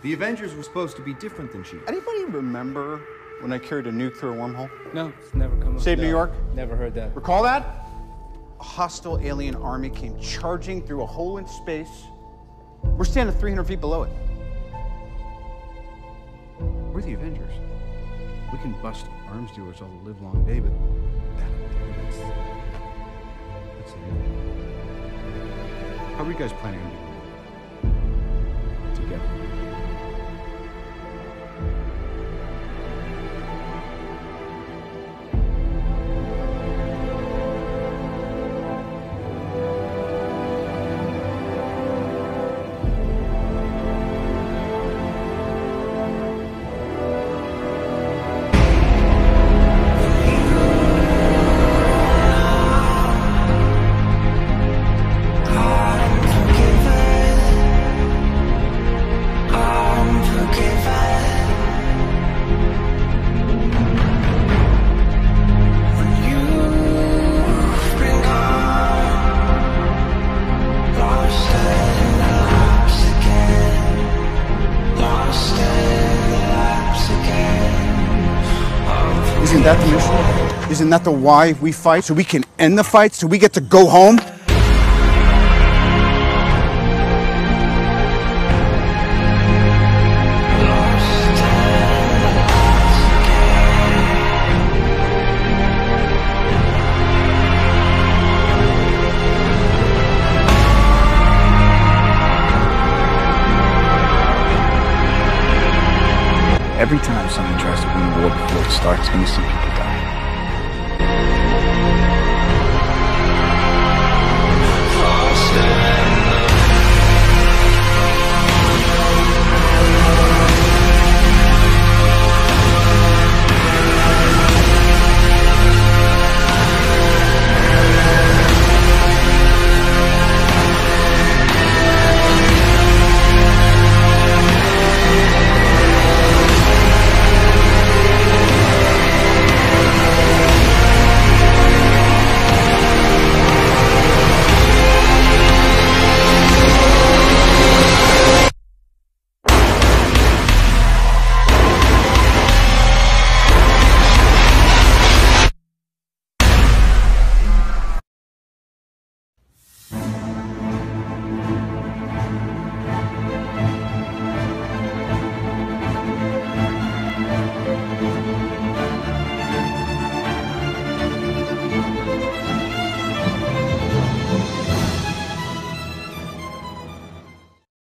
The Avengers were supposed to be different than She-Hulk. Anybody remember when I carried a nuclear wormhole? No, it's never come up. Save New York? Never heard that. Recall that? A hostile alien army came charging through a hole in space. We're standing 300 feet below it. We're the Avengers. We can bust arms dealers all the live long day, but that's it. How are you guys planning on doing it? Together. Isn't that the mission? Isn't that the why we fight? So we can end the fight, so we get to go home? Every time someone tries to win a war before it starts, you see people